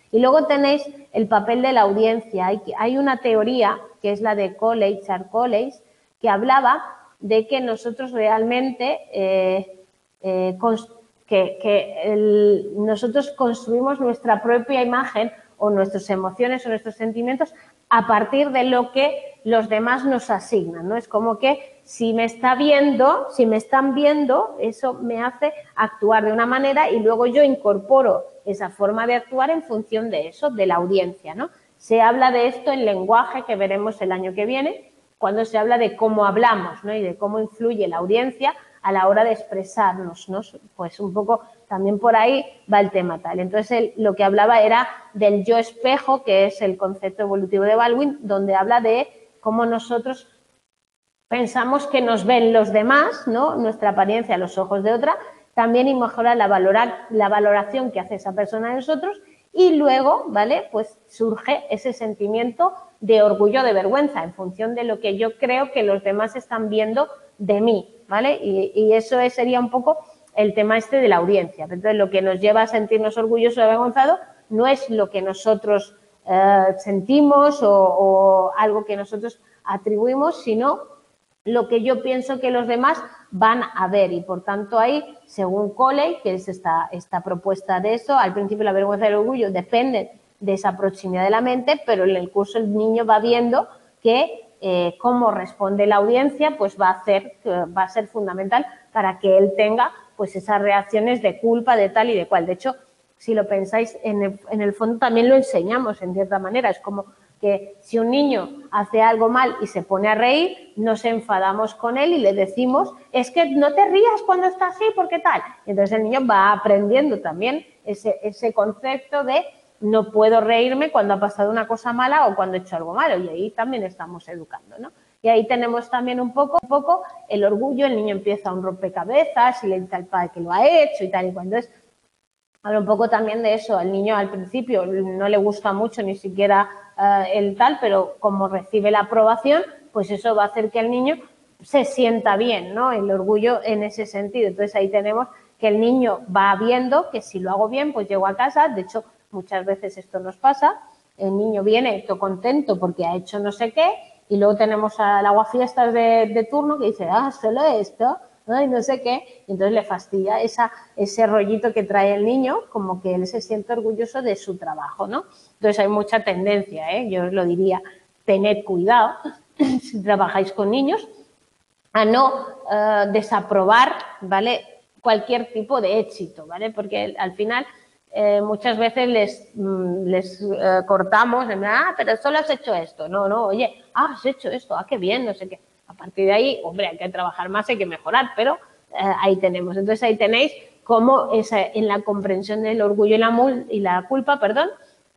Y luego tenéis el papel de la audiencia. Hay, hay una teoría, que es la de College, Charles College, que hablaba de que nosotros realmente, eh, eh, que, que el, nosotros construimos nuestra propia imagen o nuestras emociones o nuestros sentimientos a partir de lo que los demás nos asignan, ¿no? Es como que si me está viendo, si me están viendo, eso me hace actuar de una manera y luego yo incorporo esa forma de actuar en función de eso, de la audiencia, ¿no? Se habla de esto en lenguaje, que veremos el año que viene, cuando se habla de cómo hablamos, ¿no? Y de cómo influye la audiencia a la hora de expresarnos, ¿no? Pues un poco también por ahí va el tema tal. Entonces, él, lo que hablaba era del yo espejo, que es el concepto evolutivo de Baldwin, donde habla de cómo nosotros pensamos que nos ven los demás, ¿no? Nuestra apariencia a los ojos de otra, también y mejora la, valora, la valoración que hace esa persona de nosotros y luego, ¿vale? Pues surge ese sentimiento de orgullo, de vergüenza, en función de lo que yo creo que los demás están viendo de mí, ¿vale? Y, y eso es, sería un poco el tema este de la audiencia. Entonces, lo que nos lleva a sentirnos orgullosos o avergonzados no es lo que nosotros eh, sentimos o, o algo que nosotros atribuimos, sino lo que yo pienso que los demás van a ver y, por tanto, ahí, según Colley, que es esta, esta propuesta de eso, al principio la vergüenza y el orgullo dependen de esa proximidad de la mente, pero en el curso el niño va viendo que eh, cómo responde la audiencia pues va a, hacer, va a ser fundamental para que él tenga pues esas reacciones de culpa, de tal y de cual. De hecho, si lo pensáis, en el, en el fondo también lo enseñamos en cierta manera. Es como que si un niño hace algo mal y se pone a reír, nos enfadamos con él y le decimos, es que no te rías cuando está así, porque tal. Y entonces el niño va aprendiendo también ese, ese concepto de no puedo reírme cuando ha pasado una cosa mala o cuando he hecho algo malo. Y ahí también estamos educando, ¿no? Y ahí tenemos también un poco, un poco el orgullo. El niño empieza un rompecabezas y le dice al padre que lo ha hecho y tal y cual. Entonces, habla un poco también de eso. Al niño al principio no le gusta mucho ni siquiera uh, el tal, pero como recibe la aprobación, pues eso va a hacer que el niño se sienta bien, ¿no? El orgullo en ese sentido. Entonces, ahí tenemos que el niño va viendo que si lo hago bien, pues llego a casa. De hecho, muchas veces esto nos pasa. El niño viene todo contento porque ha hecho no sé qué y luego tenemos al aguafiestas de, de turno que dice, ah, solo esto, ¿no? Y no sé qué, y entonces le fastidia esa, ese rollito que trae el niño, como que él se siente orgulloso de su trabajo, ¿no? Entonces hay mucha tendencia, ¿eh? Yo os lo diría, tened cuidado, si trabajáis con niños, a no uh, desaprobar, ¿vale? Cualquier tipo de éxito, ¿vale? Porque al final eh, muchas veces les, les eh, cortamos, ah, pero solo has hecho esto, no, no, oye, ah, has hecho esto, ah, qué bien, no sé qué. A partir de ahí, hombre, hay que trabajar más, hay que mejorar, pero eh, ahí tenemos. Entonces, ahí tenéis cómo esa, en la comprensión del orgullo y la, mul y la culpa, perdón,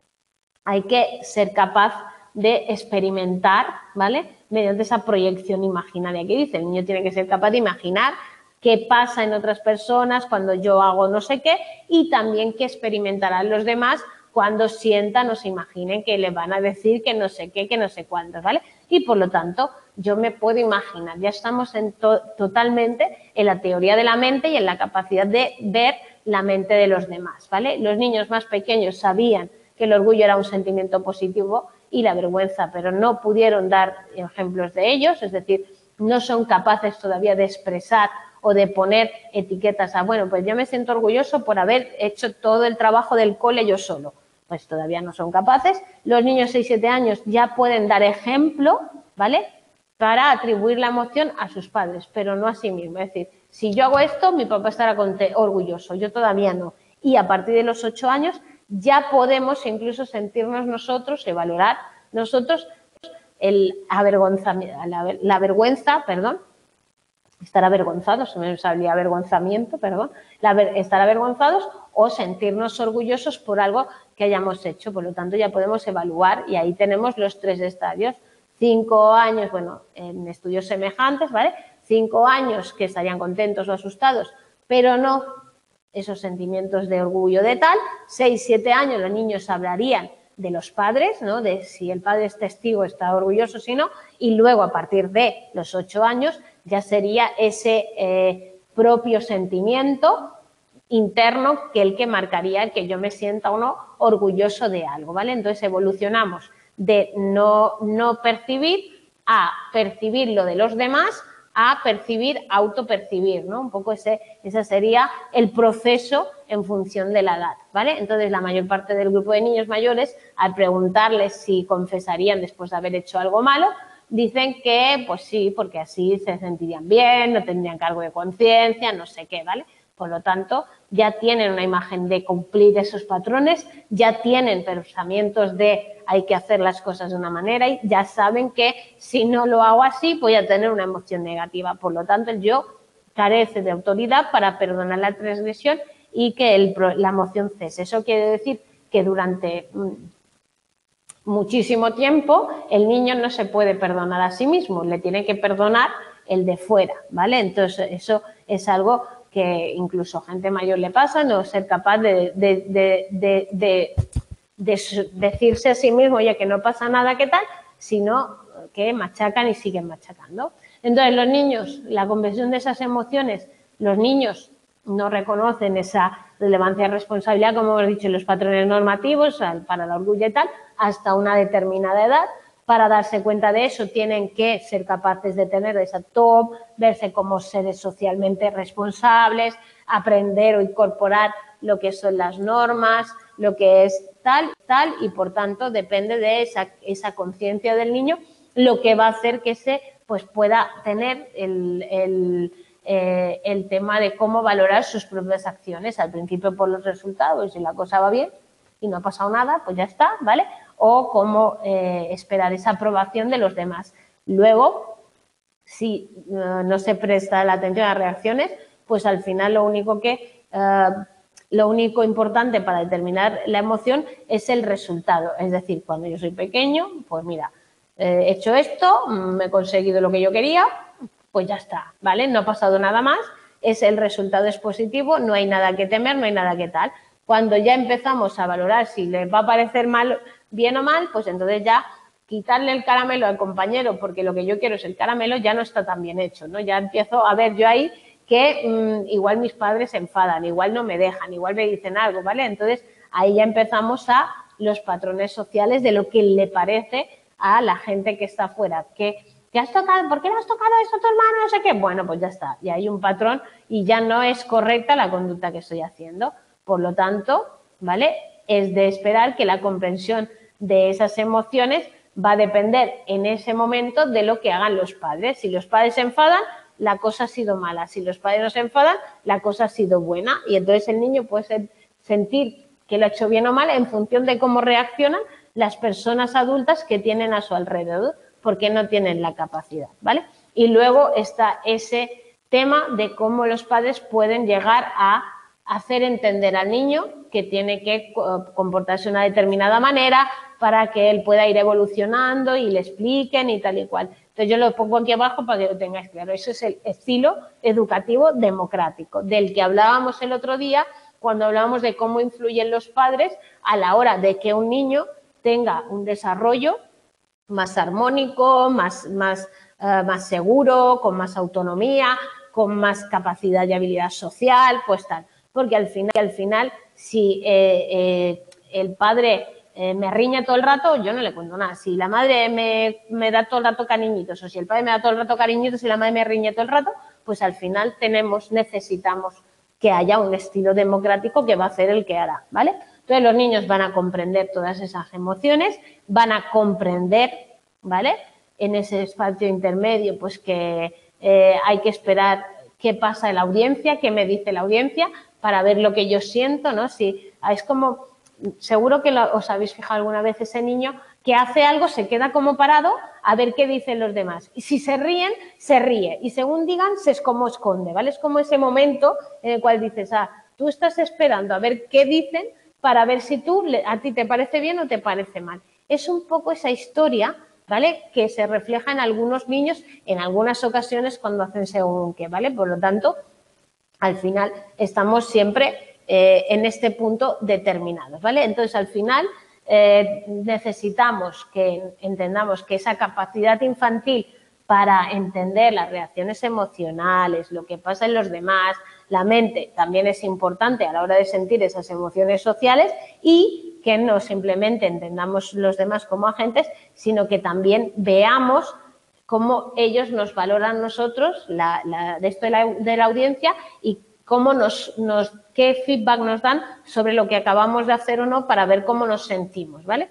hay que ser capaz de experimentar, ¿vale? Mediante esa proyección imaginaria que dice. El niño tiene que ser capaz de imaginar qué pasa en otras personas cuando yo hago no sé qué y también qué experimentarán los demás cuando sientan o se imaginen que le van a decir que no sé qué, que no sé cuántos, ¿vale? Y por lo tanto, yo me puedo imaginar, ya estamos en to totalmente en la teoría de la mente y en la capacidad de ver la mente de los demás, ¿vale? Los niños más pequeños sabían que el orgullo era un sentimiento positivo y la vergüenza, pero no pudieron dar ejemplos de ellos, es decir, no son capaces todavía de expresar o de poner etiquetas a, bueno, pues yo me siento orgulloso por haber hecho todo el trabajo del cole yo solo. Pues todavía no son capaces. Los niños de seis siete años ya pueden dar ejemplo, ¿vale? Para atribuir la emoción a sus padres, pero no a sí mismos. Es decir, si yo hago esto, mi papá estará orgulloso, yo todavía no. Y a partir de los ocho años ya podemos incluso sentirnos nosotros y valorar nosotros el avergonzamiento, la, la vergüenza, perdón, estar avergonzados, se me salía avergonzamiento, perdón, la, estar avergonzados o sentirnos orgullosos por algo que hayamos hecho. Por lo tanto, ya podemos evaluar y ahí tenemos los tres estadios. Cinco años, bueno, en estudios semejantes, ¿vale? Cinco años que estarían contentos o asustados, pero no esos sentimientos de orgullo de tal. Seis, siete años los niños hablarían de los padres, ¿no? De si el padre es testigo, está orgulloso, si no, y luego a partir de los ocho años ya sería ese eh, propio sentimiento interno que el que marcaría el que yo me sienta o no orgulloso de algo, ¿vale? Entonces evolucionamos de no, no percibir a percibir lo de los demás a percibir, autopercibir, ¿no? Un poco ese, ese sería el proceso en función de la edad, ¿vale? Entonces, la mayor parte del grupo de niños mayores, al preguntarles si confesarían después de haber hecho algo malo, dicen que, pues sí, porque así se sentirían bien, no tendrían cargo de conciencia, no sé qué, ¿vale? Por lo tanto, ya tienen una imagen de cumplir esos patrones, ya tienen pensamientos de hay que hacer las cosas de una manera y ya saben que si no lo hago así voy a tener una emoción negativa. Por lo tanto, el yo carece de autoridad para perdonar la transgresión y que el, la emoción cese. Eso quiere decir que durante muchísimo tiempo el niño no se puede perdonar a sí mismo, le tiene que perdonar el de fuera, ¿vale? Entonces, eso es algo que incluso a gente mayor le pasa, no ser capaz de, de, de, de, de, de decirse a sí mismo, oye, que no pasa nada, ¿qué tal? Sino que machacan y siguen machacando. Entonces, los niños, la comprensión de esas emociones, los niños no reconocen esa relevancia y responsabilidad, como hemos dicho, en los patrones normativos para el orgullo y tal, hasta una determinada edad. Para darse cuenta de eso tienen que ser capaces de tener esa top, verse como seres socialmente responsables, aprender o incorporar lo que son las normas, lo que es tal, tal, y por tanto depende de esa, esa conciencia del niño lo que va a hacer que se pues, pueda tener el, el, eh, el tema de cómo valorar sus propias acciones, al principio por los resultados, si la cosa va bien y no ha pasado nada, pues ya está, ¿vale? O cómo eh, esperar esa aprobación de los demás. Luego, si uh, no se presta la atención a las reacciones, pues al final lo único que uh, lo único importante para determinar la emoción es el resultado. Es decir, cuando yo soy pequeño, pues mira, eh, he hecho esto, me he conseguido lo que yo quería, pues ya está, ¿vale? No ha pasado nada más, es el resultado es positivo, no hay nada que temer, no hay nada que tal. Cuando ya empezamos a valorar si les va a parecer mal, bien o mal, pues entonces ya quitarle el caramelo al compañero porque lo que yo quiero es el caramelo ya no está tan bien hecho, ¿no? Ya empiezo a ver yo ahí que mmm, igual mis padres se enfadan, igual no me dejan, igual me dicen algo, ¿vale? Entonces ahí ya empezamos a los patrones sociales de lo que le parece a la gente que está afuera, que ¿te has tocado? ¿Por qué le has tocado eso a tu hermano? No sé qué. Bueno, pues ya está. Y hay un patrón y ya no es correcta la conducta que estoy haciendo. Por lo tanto, ¿vale? Es de esperar que la comprensión de esas emociones va a depender en ese momento de lo que hagan los padres. Si los padres se enfadan, la cosa ha sido mala. Si los padres no se enfadan, la cosa ha sido buena. Y entonces el niño puede sentir que lo ha hecho bien o mal en función de cómo reaccionan las personas adultas que tienen a su alrededor, porque no tienen la capacidad, ¿vale? Y luego está ese tema de cómo los padres pueden llegar a hacer entender al niño que tiene que comportarse de una determinada manera para que él pueda ir evolucionando y le expliquen y tal y cual. Entonces yo lo pongo aquí abajo para que lo tengáis claro. Eso es el estilo educativo democrático, del que hablábamos el otro día cuando hablábamos de cómo influyen los padres a la hora de que un niño tenga un desarrollo más armónico, más, más, uh, más seguro, con más autonomía, con más capacidad y habilidad social, pues tal. Porque al final, al final si eh, eh, el padre eh, me riña todo el rato, yo no le cuento nada. Si la madre me, me da todo el rato cariñitos o si el padre me da todo el rato cariñitos y la madre me riñe todo el rato, pues al final tenemos, necesitamos que haya un estilo democrático que va a ser el que hará, ¿vale? Entonces los niños van a comprender todas esas emociones, van a comprender, ¿vale? En ese espacio intermedio, pues que eh, hay que esperar qué pasa en la audiencia, qué me dice la audiencia, para ver lo que yo siento, ¿no? Si es como, seguro que lo, os habéis fijado alguna vez ese niño que hace algo, se queda como parado a ver qué dicen los demás. Y si se ríen, se ríe. Y según digan, se es como esconde, ¿vale? Es como ese momento en el cual dices, ah, tú estás esperando a ver qué dicen para ver si tú, a ti te parece bien o te parece mal. Es un poco esa historia, ¿vale? Que se refleja en algunos niños en algunas ocasiones cuando hacen según qué, ¿vale? Por lo tanto, al final estamos siempre eh, en este punto determinados, ¿vale? Entonces, al final eh, necesitamos que entendamos que esa capacidad infantil para entender las reacciones emocionales, lo que pasa en los demás. La mente también es importante a la hora de sentir esas emociones sociales y que no simplemente entendamos los demás como agentes, sino que también veamos cómo ellos nos valoran nosotros, la, la, de esto de la, de la audiencia, y cómo nos, nos, qué feedback nos dan sobre lo que acabamos de hacer o no para ver cómo nos sentimos, ¿vale?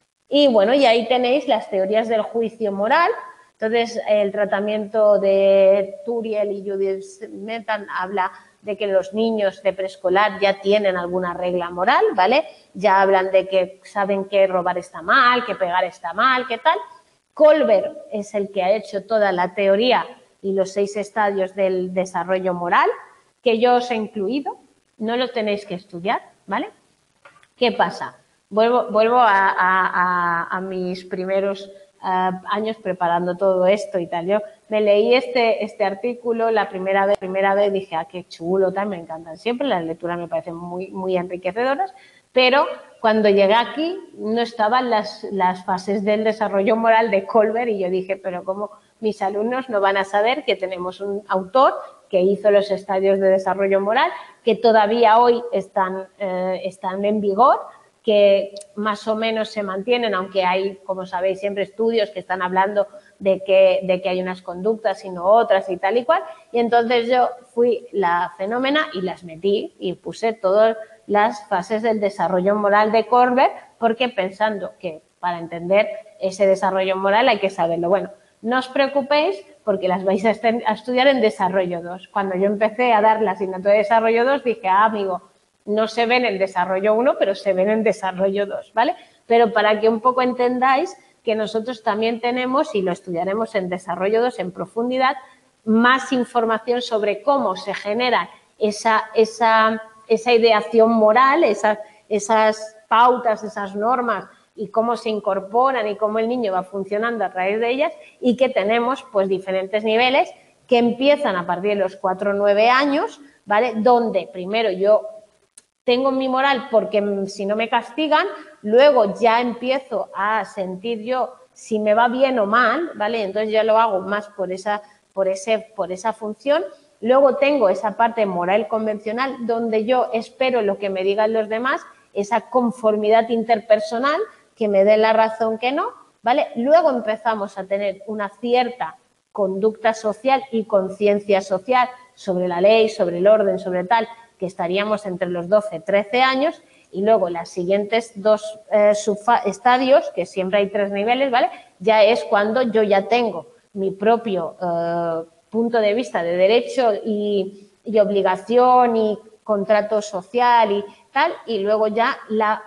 Y bueno, y ahí tenéis las teorías del juicio moral. Entonces, el tratamiento de Turiel y Judith Smetan habla de que los niños de preescolar ya tienen alguna regla moral, ¿vale? Ya hablan de que saben que robar está mal, que pegar está mal, ¿qué tal? Kohlberg es el que ha hecho toda la teoría y los seis estadios del desarrollo moral, que yo os he incluido, no lo tenéis que estudiar, ¿vale? ¿Qué pasa? Vuelvo, vuelvo a, a, a mis primeros uh, años preparando todo esto y tal. Yo me leí este, este artículo la primera vez, primera vez dije, ah, qué chulo, tal, me encantan siempre, las lecturas me parecen muy, muy enriquecedoras, pero cuando llegué aquí no estaban las, las fases del desarrollo moral de Kohlberg y yo dije, pero ¿cómo mis alumnos no van a saber que tenemos un autor que hizo los estadios de desarrollo moral, que todavía hoy están, eh, están en vigor, que más o menos se mantienen, aunque hay, como sabéis, siempre estudios que están hablando de que, de que hay unas conductas y no otras y tal y cual. Y entonces yo fui la fenómena y las metí y puse todas las fases del desarrollo moral de Kohlberg, porque pensando que para entender ese desarrollo moral hay que saberlo. Bueno, no os preocupéis porque las vais a estudiar en desarrollo dos. Cuando yo empecé a dar la asignatura de desarrollo dos dije, ah, amigo, no se ven en desarrollo uno, pero se ven en desarrollo dos, ¿vale? Pero para que un poco entendáis que nosotros también tenemos, y lo estudiaremos en desarrollo dos en profundidad, más información sobre cómo se genera esa, esa, esa ideación moral, esas, esas pautas, esas normas, y cómo se incorporan y cómo el niño va funcionando a través de ellas, y que tenemos pues diferentes niveles que empiezan a partir de los cuatro o nueve años, ¿vale? Donde primero yo tengo mi moral porque si no me castigan, luego ya empiezo a sentir yo si me va bien o mal, ¿vale? Entonces ya lo hago más por esa, por ese, por esa función. Luego tengo esa parte moral convencional donde yo espero lo que me digan los demás, esa conformidad interpersonal, que me dé la razón que no, ¿vale? Luego empezamos a tener una cierta conducta social y conciencia social sobre la ley, sobre el orden, sobre tal, que estaríamos entre los doce, trece años, y luego las siguientes dos eh, estadios, que siempre hay tres niveles, ¿vale? Ya es cuando yo ya tengo mi propio eh, punto de vista de derecho y, y obligación y contrato social y tal, y luego ya la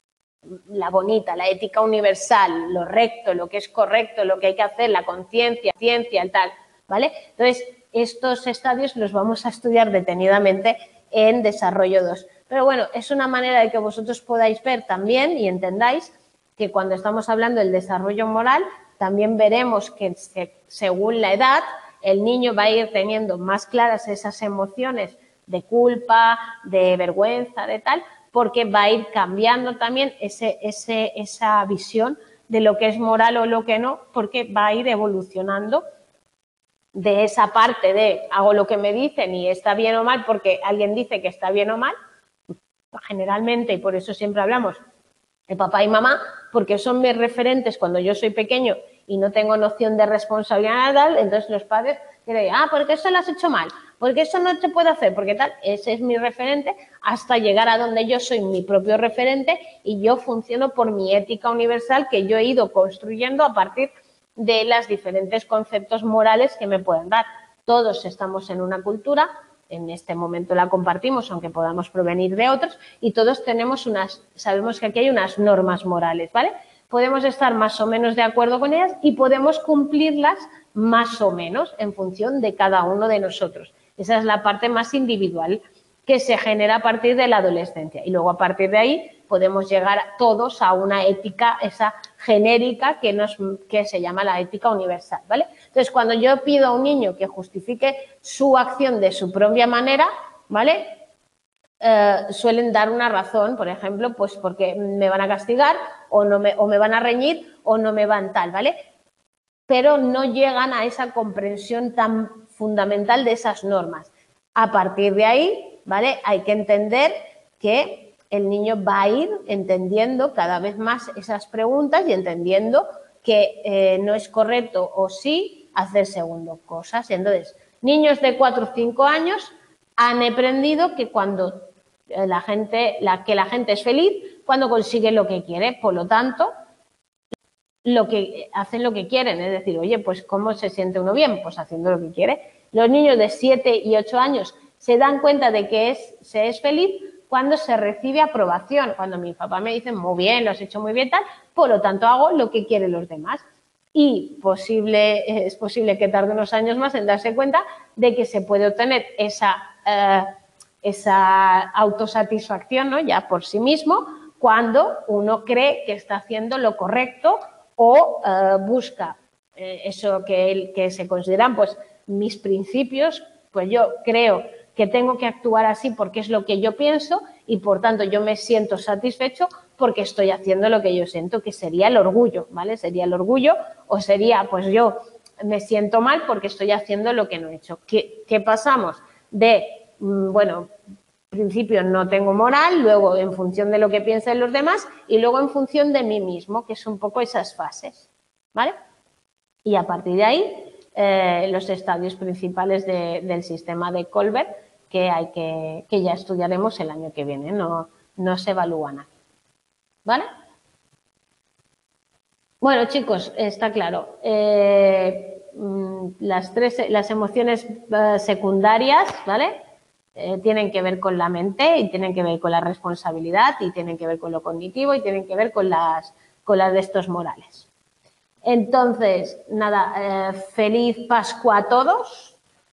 la bonita, la ética universal, lo recto, lo que es correcto, lo que hay que hacer, la conciencia, ciencia, el tal, ¿vale? Entonces, estos estadios los vamos a estudiar detenidamente en desarrollo dos. Pero bueno, es una manera de que vosotros podáis ver también y entendáis que cuando estamos hablando del desarrollo moral, también veremos que según la edad, el niño va a ir teniendo más claras esas emociones de culpa, de vergüenza, de tal, porque va a ir cambiando también ese, ese, esa visión de lo que es moral o lo que no, porque va a ir evolucionando de esa parte de hago lo que me dicen y está bien o mal porque alguien dice que está bien o mal, generalmente, y por eso siempre hablamos de papá y mamá, porque son mis referentes cuando yo soy pequeño y no tengo noción de responsabilidad, entonces los padres dirán, ah, porque eso lo has hecho mal, porque eso no se puede hacer, porque tal, ese es mi referente, hasta llegar a donde yo soy mi propio referente y yo funciono por mi ética universal que yo he ido construyendo a partir de los diferentes conceptos morales que me pueden dar. Todos estamos en una cultura, en este momento la compartimos, aunque podamos provenir de otros, y todos tenemos unas, sabemos que aquí hay unas normas morales, ¿vale? Podemos estar más o menos de acuerdo con ellas y podemos cumplirlas más o menos en función de cada uno de nosotros. Esa es la parte más individual que se genera a partir de la adolescencia. Y luego a partir de ahí podemos llegar todos a una ética, esa genérica que, nos, que se llama la ética universal, ¿vale? Entonces, cuando yo pido a un niño que justifique su acción de su propia manera, ¿vale? Eh, suelen dar una razón, por ejemplo, pues porque me van a castigar o, no me, o me van a reñir o no me van tal, ¿vale? pero no llegan a esa comprensión tan fundamental de esas normas. A partir de ahí, ¿vale? Hay que entender que el niño va a ir entendiendo cada vez más esas preguntas y entendiendo que eh, no es correcto o sí hacer segundo cosas. Entonces, niños de cuatro o cinco años han aprendido que cuando la gente, la, que la gente es feliz cuando consigue lo que quiere. Por lo tanto, lo que hacen lo que quieren, es decir, oye, pues ¿cómo se siente uno bien? Pues haciendo lo que quiere. Los niños de siete y ocho años se dan cuenta de que es, se es feliz cuando se recibe aprobación, cuando mi papá me dice, muy bien, lo has hecho muy bien, tal, por lo tanto hago lo que quieren los demás. Y posible, es posible que tarde unos años más en darse cuenta de que se puede obtener esa, eh, esa autosatisfacción, ¿no? Ya por sí mismo, cuando uno cree que está haciendo lo correcto o eh, busca eh, eso que, él, que se consideran pues mis principios, pues yo creo que tengo que actuar así porque es lo que yo pienso y por tanto yo me siento satisfecho porque estoy haciendo lo que yo siento, que sería el orgullo, ¿vale? Sería el orgullo o sería, pues yo me siento mal porque estoy haciendo lo que no he hecho. ¿Qué, qué pasamos? De, bueno, en principio no tengo moral, luego en función de lo que piensen los demás y luego en función de mí mismo, que es un poco esas fases, ¿vale? Y a partir de ahí, eh, los estadios principales de, del sistema de Colbert que, hay que, que ya estudiaremos el año que viene, no, no se evalúan aquí, ¿vale? Bueno, chicos, está claro. Eh, las, tres, las emociones eh, secundarias, ¿vale? Eh, tienen que ver con la mente y tienen que ver con la responsabilidad y tienen que ver con lo cognitivo y tienen que ver con las, con las de estos morales. Entonces, nada, eh, feliz Pascua a todos.